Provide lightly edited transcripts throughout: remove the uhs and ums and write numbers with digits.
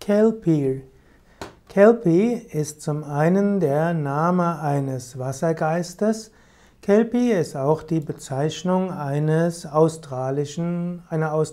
Kelpie. Kelpie ist zum einen der Name eines Wassergeistes. Kelpie ist auch die Bezeichnung einer australischen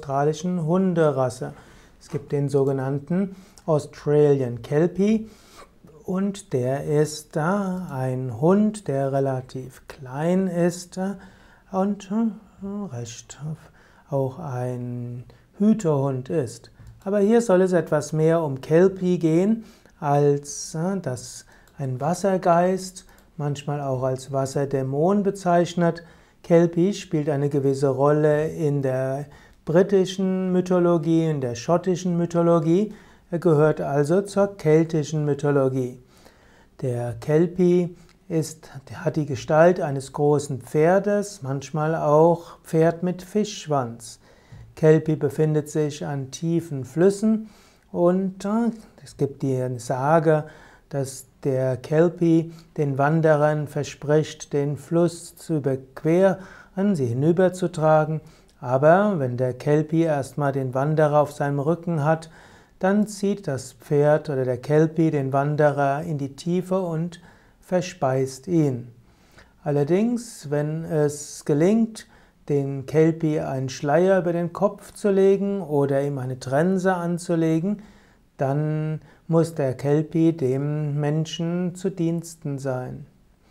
Hunderasse. Es gibt den sogenannten Australian Kelpie und der ist ein Hund, der relativ klein ist und recht auch ein Hütehund ist. Aber hier soll es etwas mehr um Kelpie gehen, als dass ein Wassergeist, manchmal auch als Wasserdämon bezeichnet. Kelpie spielt eine gewisse Rolle in der britischen Mythologie, in der schottischen Mythologie. Er gehört also zur keltischen Mythologie. Der Kelpie hat die Gestalt eines großen Pferdes, manchmal auch Pferd mit Fischschwanz. Kelpie befindet sich an tiefen Flüssen und es gibt die Sage, dass der Kelpie den Wanderern verspricht, den Fluss zu überqueren, sie hinüberzutragen. Aber wenn der Kelpie erstmal den Wanderer auf seinem Rücken hat, dann zieht das Pferd oder der Kelpie den Wanderer in die Tiefe und verspeist ihn. Allerdings, wenn es gelingt, den Kelpie einen Schleier über den Kopf zu legen oder ihm eine Trense anzulegen, dann muss der Kelpie dem Menschen zu Diensten sein.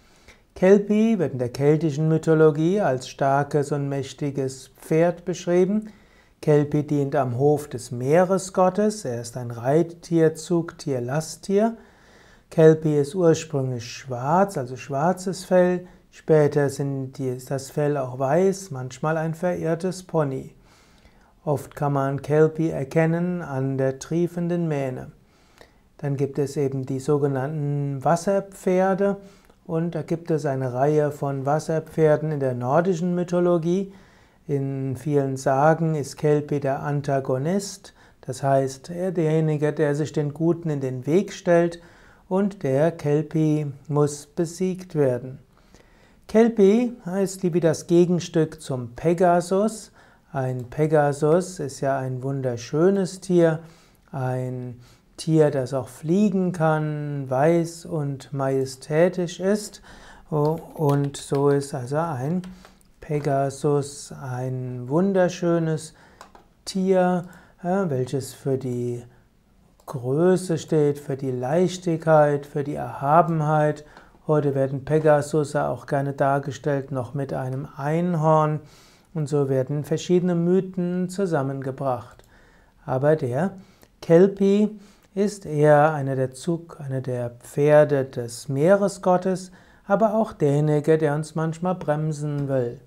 Kelpie wird in der keltischen Mythologie als starkes und mächtiges Pferd beschrieben. Kelpie dient am Hof des Meeresgottes. Er ist ein Reittier, Zugtier, Lasttier. Kelpie ist ursprünglich schwarz, also schwarzes Fell. Später ist das Fell auch weiß, manchmal ein verirrtes Pony. Oft kann man Kelpie erkennen an der triefenden Mähne. Dann gibt es eben die sogenannten Wasserpferde und da gibt es eine Reihe von Wasserpferden in der nordischen Mythologie. In vielen Sagen ist Kelpie der Antagonist, das heißt derjenige, der sich den Guten in den Weg stellt, und der Kelpie muss besiegt werden. Kelpie ist wie das Gegenstück zum Pegasus. Ein Pegasus ist ja ein wunderschönes Tier, ein Tier, das auch fliegen kann, weiß und majestätisch ist. Und so ist also ein Pegasus ein wunderschönes Tier, welches für die Größe steht, für die Leichtigkeit, für die Erhabenheit. Heute werden Pegasusse auch gerne dargestellt noch mit einem Einhorn und so werden verschiedene Mythen zusammengebracht. Aber der Kelpie ist eher einer der Pferde des Meeresgottes, aber auch derjenige, der uns manchmal bremsen will.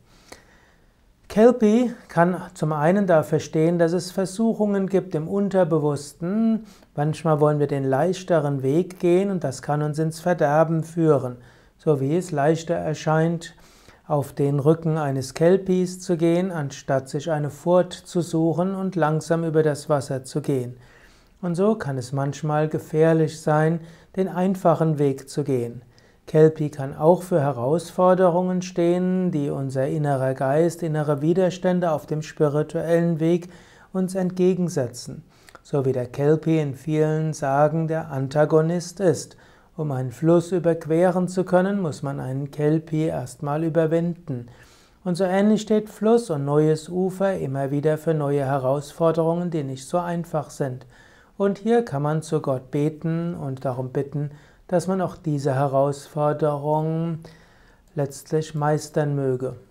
Kelpie kann zum einen dafür stehen, dass es Versuchungen gibt im Unterbewussten. Manchmal wollen wir den leichteren Weg gehen und das kann uns ins Verderben führen. So wie es leichter erscheint, auf den Rücken eines Kelpies zu gehen, anstatt sich eine Furt zu suchen und langsam über das Wasser zu gehen. Und so kann es manchmal gefährlich sein, den einfachen Weg zu gehen. Kelpie kann auch für Herausforderungen stehen, die unser innerer Geist, innere Widerstände auf dem spirituellen Weg uns entgegensetzen. So wie der Kelpie in vielen Sagen der Antagonist ist. Um einen Fluss überqueren zu können, muss man einen Kelpie erstmal überwinden. Und so ähnlich steht Fluss und neues Ufer immer wieder für neue Herausforderungen, die nicht so einfach sind. Und hier kann man zu Gott beten und darum bitten, dass man auch diese Herausforderung letztlich meistern möge.